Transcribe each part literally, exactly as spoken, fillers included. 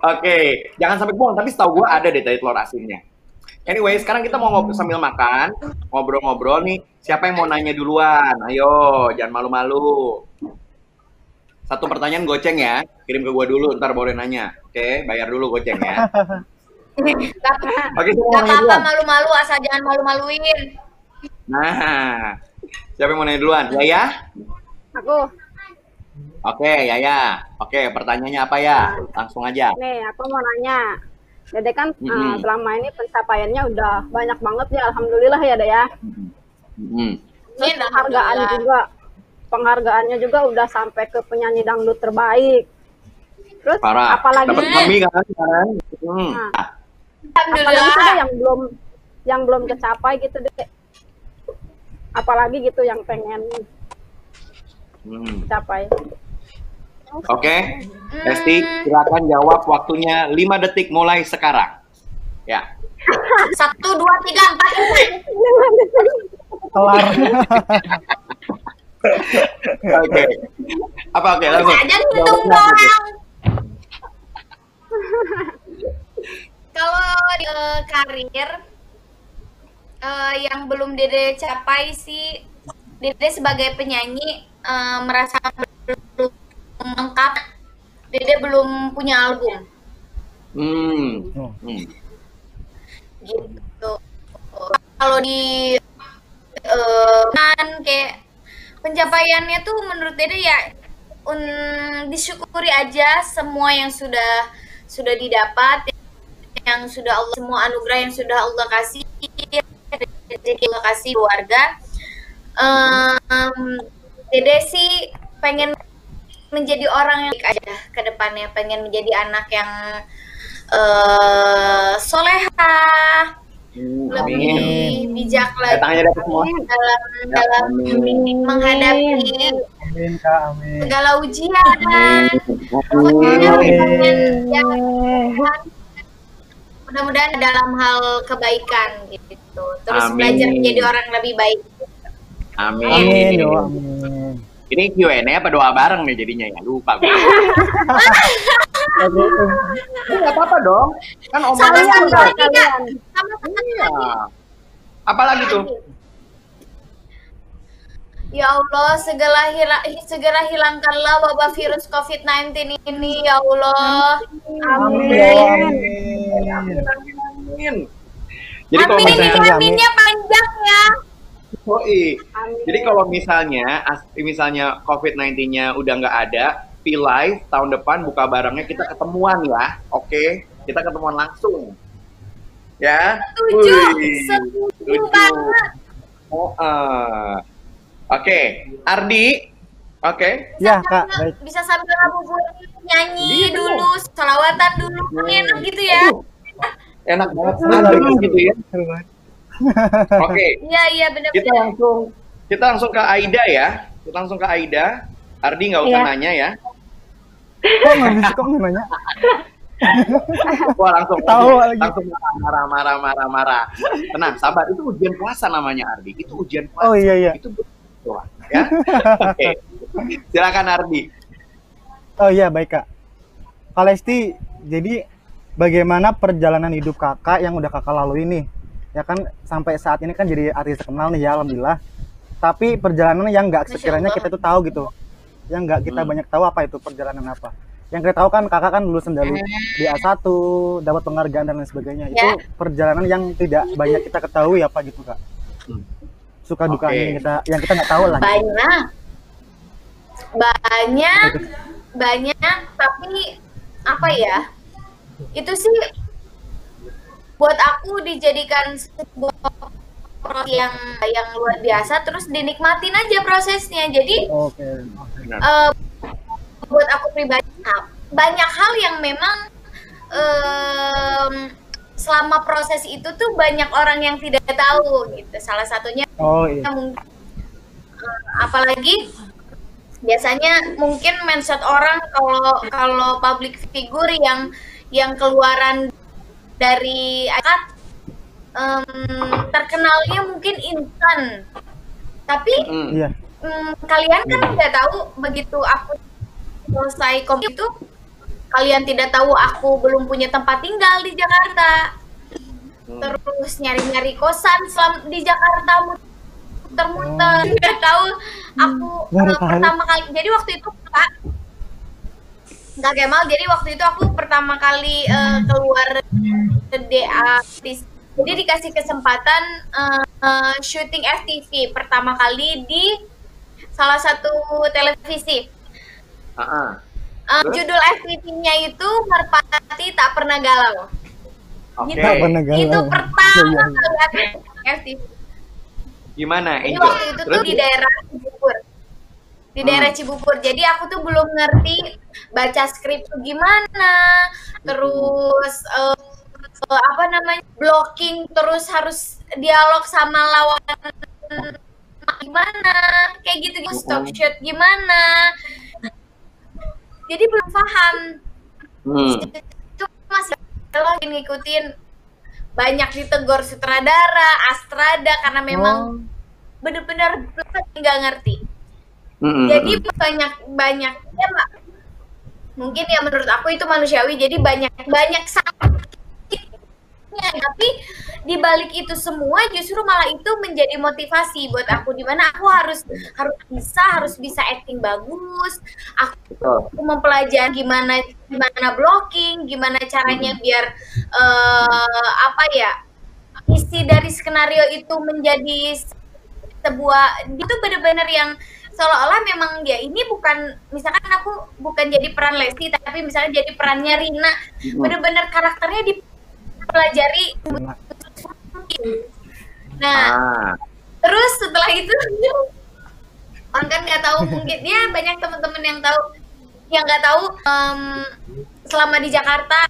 Oke, jangan sampai buang. Tapi setahu gue ada deh tadi telur asinnya. Anyway, sekarang kita mau ngobrol sambil makan, ngobrol-ngobrol nih. Siapa yang mau nanya duluan? Ayo, jangan malu-malu. Satu pertanyaan goceng ya. Kirim ke gue dulu, ntar boleh nanya. Oke, bayar dulu goceng ya. Oke, gak apa-apa malu-malu, asal jangan malu-maluin. Nah, siapa yang mau nanya duluan? Yaya? Aku. Oke, Yaya. Oke, pertanyaannya apa ya? Langsung aja. Nih, aku mau nanya. Dede kan Mm-hmm. uh, selama ini pencapaiannya udah banyak banget ya, alhamdulillah ya Dede ya. Mm-hmm. Terus penghargaan juga, penghargaannya juga udah sampai ke penyanyi dangdut terbaik. Terus Parah. apalagi dapat kami kan sekarang? Hmm. Nah, apalagi tuh deh yang belum yang belum kecapai gitu deh. Apalagi gitu yang pengen hmm. capai. Oke, okay. Lesti, silakan jawab, waktunya lima detik mulai sekarang. Ya. Satu, dua, tiga, empat, lima. Kelar. Oke. Apa oke? Okay, langsung. Aja ngitung doang. Kalau uh, karir uh, yang belum Dede capai sih, Dede sebagai penyanyi uh, merasa belum lengkap. Dede belum punya album. Hmm. hmm. Gitu. Kalau di uh, kan kayak pencapaiannya tuh menurut Dede ya un, disyukuri aja semua yang sudah sudah didapat, yang sudah Allah, semua anugerah yang sudah Allah kasih, rezeki Allah kasih keluarga. Um, Dede sih pengen menjadi orang yang baik aja ke depannya, pengen menjadi anak yang uh, solehah, hmm, lebih amin. bijak lagi dalam dalam amin. menghadapi amin, Kak, amin. segala ujian. Pokoknya pengen ya, mudah-mudahan dalam hal kebaikan gitu. Terus amin. belajar menjadi orang lebih baik. Amin. Amin, yo, amin. Ini Q and A apa doa bareng nih jadinya ya? Lupa gue. Enggak apa-apa dong. Kan omongan Sama satu lagi, kalian. Kak. Sama satu Iya. lagi. Apalagi tuh? Ya Allah, segala hila, segera hilangkanlah wabah virus covid sembilan belas ini, ya Allah. Amin. Amin. Amin. Amin. Jadi kalau Amin, ini misalnya, aminnya panjang ya. oh iya. Jadi kalau misalnya, misalnya covid sembilan belas-nya udah nggak ada, P-Live tahun depan buka barangnya kita ketemuan ya, oke? Okay? Kita ketemuan langsung, ya? Setuju, setuju banget. Oh, uh. Oke, okay. Ardi, oke? Okay. Ya Kak, baik. Bisa sambil ngabuburit nyanyi iya, dulu, salawatan dulu, kan enak gitu ya? Enak banget, adem gitu ya. Oke. Okay. Iya iya benar-benar. Kita langsung kita langsung ke Aida ya. Kita langsung ke Aida. Ardi nggak usah ya. nanya ya. Kok nggak bisa kok nggak nanya? Wah langsung tahu lagi. Langsung marah marah marah marah. Tenang, sabar. Itu ujian puasa namanya Ardi. Itu ujian puasa. Oh iya iya. Itu betul ya. Oke. Okay. Silakan Ardi. Oh iya baik Kak. Kak Lesti, jadi bagaimana perjalanan hidup Kakak yang udah Kakak lalui ini? Ya kan sampai saat ini kan jadi artis terkenal nih ya, alhamdulillah. Tapi perjalanan yang nggak sekiranya kita tuh tahu gitu, yang nggak kita hmm. banyak tahu apa itu perjalanan apa. Yang kita tahu kan Kakak kan lulusan dari di A satu, dapat penghargaan dan lain sebagainya. Ya. Itu perjalanan yang tidak banyak kita ketahui apa gitu Kak. Suka dukanya okay. kita yang kita nggak tahu lah. Banyak, banyak, banyak. Tapi apa ya? Itu sih buat aku dijadikan sebuah proses yang yang luar biasa, terus dinikmatin aja prosesnya. Jadi okay. uh, buat aku pribadi banyak hal yang memang um, selama proses itu tuh banyak orang yang tidak tahu gitu. Salah satunya oh, iya. mungkin uh, apalagi biasanya mungkin mindset orang kalau kalau public figure yang yang keluaran dari akad um, terkenalnya mungkin instan, tapi mm. yeah. um, kalian kan nggak tahu begitu aku selesai kom itu kalian tidak tahu aku belum punya tempat tinggal di Jakarta. Terus nyari-nyari kosan selam di Jakarta, muter-muter. Nggak tahu aku uh, pertama kali. Jadi waktu itu Kak, Kak Kemal, jadi waktu itu aku pertama kali uh, keluar D A. Jadi dikasih kesempatan uh, uh, syuting F T V pertama kali di salah satu televisi. Uh-uh. Uh, judul F T V-nya itu Merpati Tak Pernah Galau. Oke. Gitu. Itu pertama kali aku F T V. Gimana? Jadi waktu itu tuh di daerah Cibubur. Di daerah hmm. Cibubur. Jadi aku tuh belum ngerti baca skrip tuh gimana. Terus uh, uh, apa namanya? Blocking, terus harus dialog sama lawan gimana? Kayak gitu-gitu, stop shot gimana? Jadi belum paham. Hmm. Itu masih lagi ngikutin, banyak ditegor sutradara, Astrada karena memang oh. bener-bener nggak ngerti. Mm-hmm. Jadi banyak banyak ya Mbak. Mungkin ya menurut aku itu manusiawi. Jadi banyak banyak sakitnya, tapi di balik itu semua justru malah itu menjadi motivasi buat aku, di mana aku harus harus bisa harus bisa acting bagus. Aku, aku mempelajari gimana gimana blocking, gimana caranya biar uh, apa ya, isi dari skenario itu menjadi sebuah, itu benar-benar yang seolah-olah memang ya ini bukan, misalkan aku bukan jadi peran Lesti tapi misalnya jadi perannya Rina, benar-benar karakternya dipelajari. Nah, ah. terus setelah itu orang kan nggak tahu, mungkin ya banyak teman-teman yang tahu, yang nggak tahu um, selama di Jakarta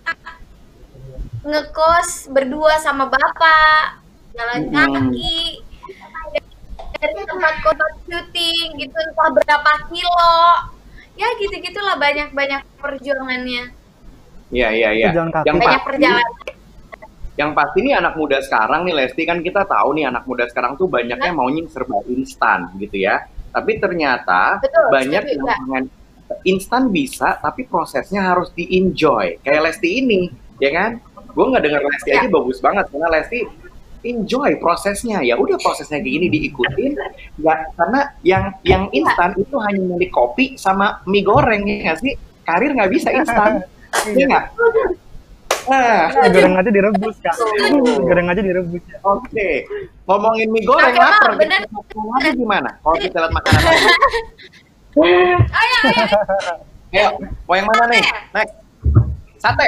ngekos berdua sama bapak, jalan kaki dari tempat kota syuting gitu, entah berapa kilo, ya gitu-gitulah, banyak-banyak perjuangannya. Iya iya iya. Yang banyak perjalanan. Yang pasti nih anak muda sekarang nih Lesti, kan kita tahu nih anak muda sekarang tuh banyaknya maunya serba instan gitu ya. Tapi ternyata betul, banyak yang pengen instan bisa, tapi prosesnya harus di-enjoy. Kayak Lesti ini, ya kan? Gue nggak dengar Lesti ya. Aja bagus banget karena Lesti enjoy prosesnya. Ya udah prosesnya kayak gini diikutin. Nggak, karena yang yang instan itu hanya milik kopi sama mie goreng ya nggak sih? Karir nggak bisa instan, iya nggak? Ah, goreng aja direbus Kak. Goreng aja direbus ya. Oke. Okay. Ngomongin mie goreng okay, lapar. Bener. Lagi gimana? Kalau kita lihat makanan. Ayo, ayo. Ayo, mau yang mana nih? Next. Sate.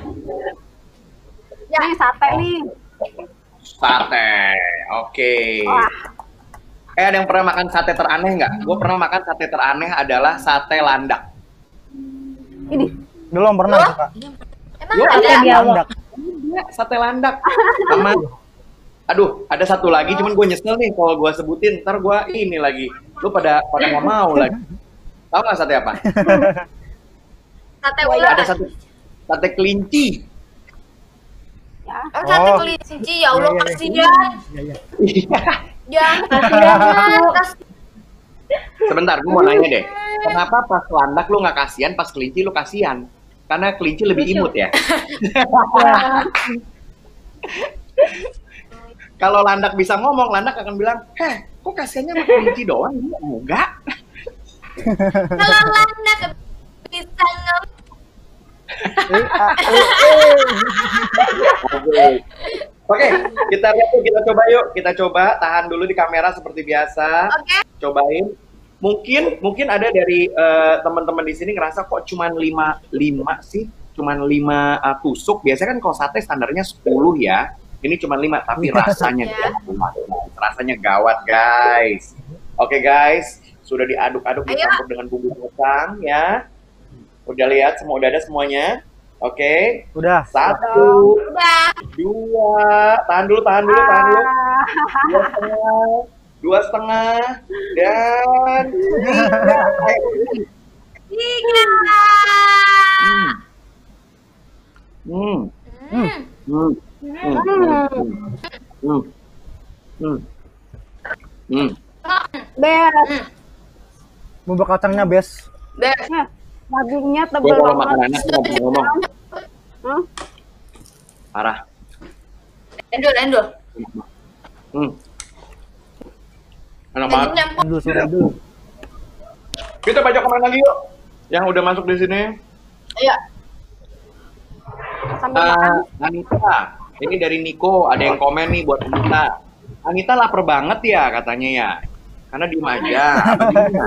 Ya, ini sate nih. Sate. Oke. Okay. Eh, ada yang pernah makan sate teraneh nggak? Gue pernah makan sate teraneh adalah sate landak. Ini. Belum pernah, oh? Kak. Emang ada landak. Iya, sate landak. Sama, aduh, ada satu lagi, cuman gue nyesel nih kalau gue sebutin, ntar gue ini lagi. Lu pada pada nggak mau lagi. Tahu nggak sate apa? Sate ular. Ada sate sate kelinci. Ya. Oh, sate kelinci, ya Allah, kasihan. Jangan kasihan. Sebentar, gue mau nanya deh. Kenapa pas landak lu nggak kasihan, pas kelinci lu kasihan? Karena kelinci lebih imut ya. Kalau landak bisa ngomong, landak akan bilang, heh, kok kasihannya sama kelinci doang? Enggak. Kalau landak bisa ngomong. Oke, kita lihat yuk, kita coba yuk. Kita coba, tahan dulu di kamera seperti biasa. Oke. Cobain. Mungkin mungkin ada dari uh, teman-teman di sini ngerasa kok cuma lima lima sih, cuma lima uh, tusuk. Biasanya kan kalau sate standarnya sepuluh ya. Ini cuma lima, tapi rasanya gawat. Rasanya gawat, guys. Oke, okay, guys, sudah diaduk-aduk dicampur dengan bumbu kacang ya. Udah lihat semua, udah ada semuanya. Oke. Okay. Udah. Satu. Udah. Dua. Tahan dulu, tahan dulu, tahan dulu. Dua setengah. Dua setengah dan tiga. Tiga. Hmm. Hmm. Hmm. Hmm. Hmm. Hmm. Hmm. Bes. Bumbu kacangnya bes. Bes. Dagingnya Gue tebel kalau makan banget. enak gue nggak bisa ngomong. Hah? Parah. Endul, endul. Hmm. Enak banget. Dagingnya empuk. Dulu suara dulu. Kita baca komen lagi yuk. Yang udah masuk di sini. Iya. Sambil makan. Uh, Anita, ini dari Niko, ada yang komen nih buat Anita. Anita lapar banget ya katanya ya, karena diem aja. Apa gimana?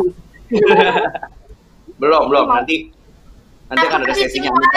belum, belum. Nanti, nanti akan ada sesinya Anita.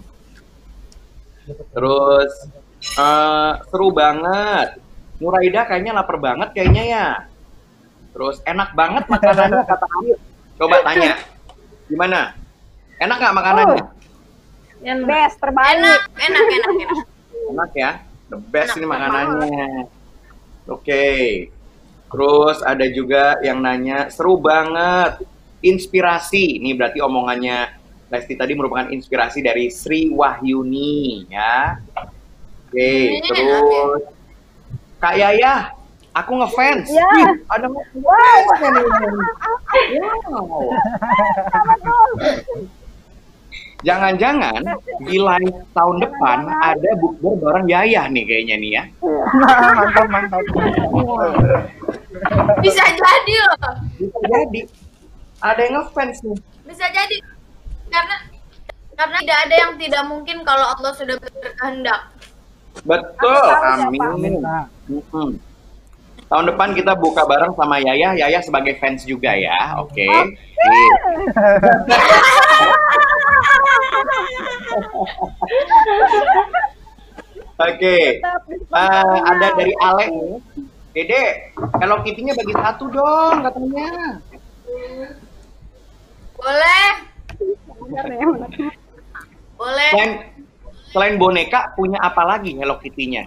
Terus uh, seru banget. Nuraida kayaknya lapar banget kayaknya ya. Terus enak banget makanannya kata Ayu. Coba tanya, gimana? Enak nggak makanannya? Yang best, terbaik. Enak, enak, enak, enak. Enak ya, the best Enak, ini makanannya. Oke, terus ada juga yang nanya, seru banget, inspirasi. Ini berarti omongannya Lesti tadi merupakan inspirasi dari Sri Wahyuni ya. Oke, terus Kak Yaya, aku ngefans. Ya. Wih, ada ngefans nih. Wow. Jangan-jangan di live tahun depan ada bukber bareng Yaya nih kayaknya nih ya. Mantap, mantap. Bisa jadi loh. Bisa jadi. Ada yang ngefans nih. Bisa jadi. Karena karena tidak ada yang tidak mungkin kalau Allah sudah berkehendak. Betul, Aku tahu siapa. amin. Mm-mm. Tahun depan kita buka bareng sama Yaya. Yaya sebagai fans juga ya, oke. Okay. Oke, uh, ada dari Ale nih. Dede, Hello Kitty-nya bagi satu dong katanya. Boleh. Boleh. Selain, selain boneka, punya apa lagi Hello Kitty-nya?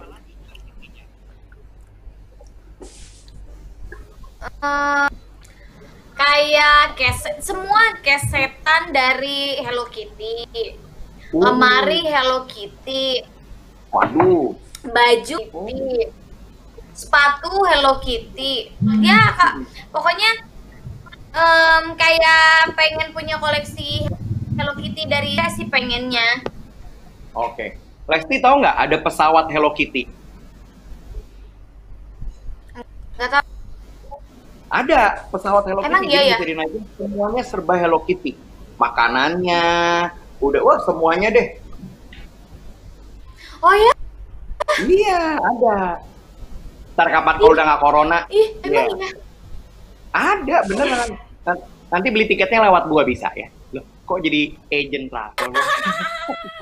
Uh, kayak keset, semua kesetan dari Hello Kitty. Uh. Lemari Hello Kitty. Waduh. Baju Kitty. Sepatu Hello Kitty. Ya, Kak, pokoknya em, kayak pengen punya koleksi Hello Kitty dari ya sih pengennya. Oke. Lesti tahu nggak ada pesawat Hello Kitty? Nggak tahu. Ada pesawat Hello Emang Kitty, iya jadi ya? bisa dinaikin, semuanya serba Hello Kitty. Makanannya, udah, wah semuanya deh. Oh ya? Iya, ada. Ntar kapan kalau udah nggak corona, Ih, emang iya. iya. Ada, beneran. Nanti beli tiketnya lewat gua bisa ya. Loh, kok jadi agent travel?